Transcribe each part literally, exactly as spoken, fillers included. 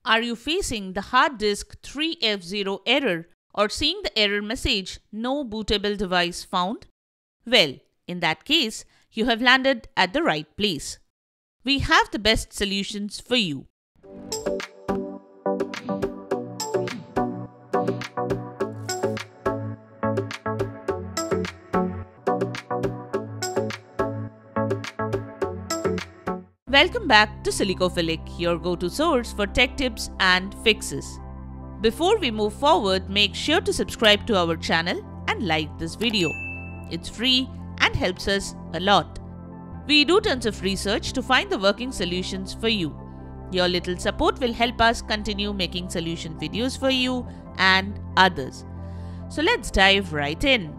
Are you facing the hard disk three F zero error or seeing the error message "No bootable device found"? Well, in that case, you have landed at the right place. We have the best solutions for you. Welcome back to Silicophilic, your go-to source for tech tips and fixes. Before we move forward, make sure to subscribe to our channel and like this video. It's free and helps us a lot. We do tons of research to find the working solutions for you. Your little support will help us continue making solution videos for you and others. So let's dive right in.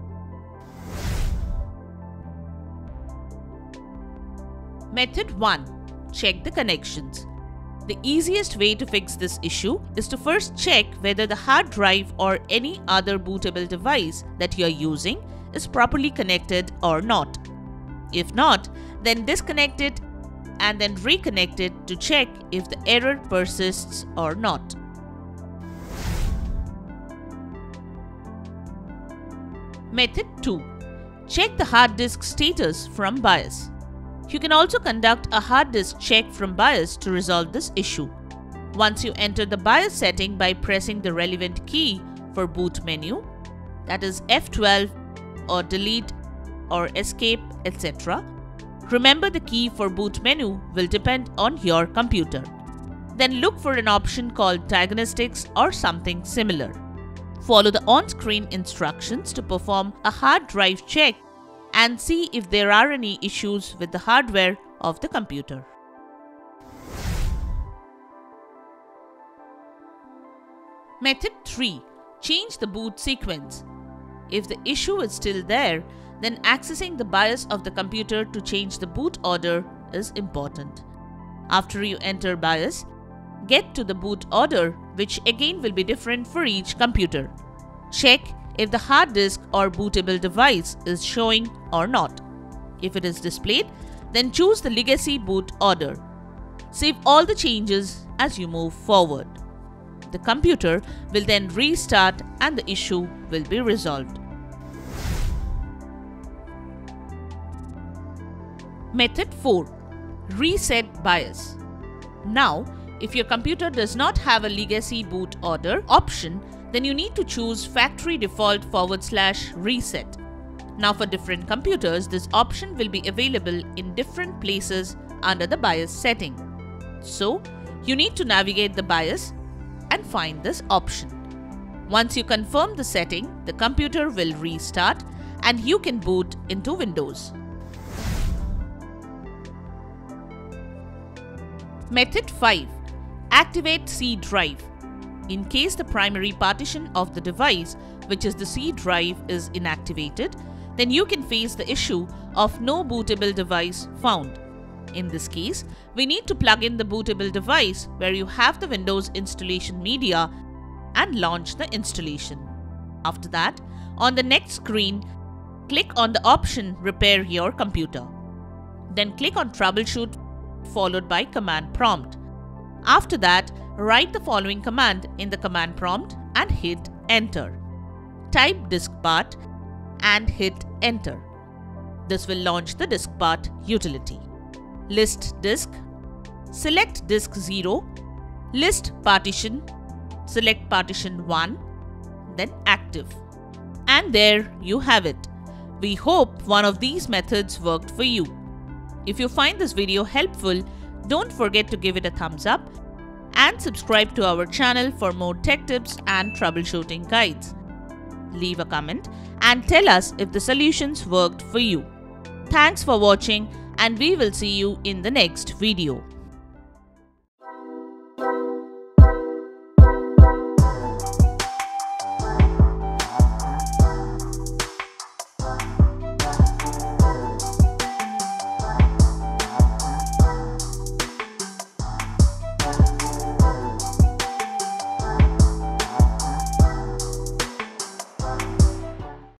Method one. Check the connections. The easiest way to fix this issue is to first check whether the hard drive or any other bootable device that you are using is properly connected or not. If not, then disconnect it and then reconnect it to check if the error persists or not. Method two. Check the hard disk status from BIOS. You can also conduct a hard disk check from BIOS to resolve this issue. Once you enter the BIOS setting by pressing the relevant key for boot menu, that is F twelve or delete or escape, et cetera. Remember, the key for boot menu will depend on your computer. Then look for an option called diagnostics or something similar. Follow the on-screen instructions to perform a hard drive check and see if there are any issues with the hardware of the computer. Method three. Change the boot sequence. If the issue is still there, then accessing the BIOS of the computer to change the boot order is important. After you enter BIOS, get to the boot order, which again will be different for each computer. Check if the hard disk or bootable device is showing or not. If it is displayed, then choose the legacy boot order. Save all the changes as you move forward. The computer will then restart and the issue will be resolved. Method four. Reset BIOS. Now, if your computer does not have a legacy boot order option, then you need to choose factory default forward slash reset. Now for different computers, this option will be available in different places under the BIOS setting. So, you need to navigate the BIOS and find this option. Once you confirm the setting, the computer will restart and you can boot into Windows. Method five. Activate C drive. In case the primary partition of the device, which is the C drive, is inactivated, then you can face the issue of no bootable device found. In this case, we need to plug in the bootable device where you have the Windows installation media and launch the installation. After that, on the next screen, click on the option Repair Your Computer. Then click on Troubleshoot followed by Command Prompt. After that, write the following command in the command prompt and hit Enter. Type diskpart and hit Enter. This will launch the diskpart utility. List disk, select disk zero, list partition, select partition one, then active. And there you have it. We hope one of these methods worked for you. If you find this video helpful, don't forget to give it a thumbs up and subscribe to our channel for more tech tips and troubleshooting guides. Leave a comment and tell us if the solutions worked for you. Thanks for watching, and we will see you in the next video.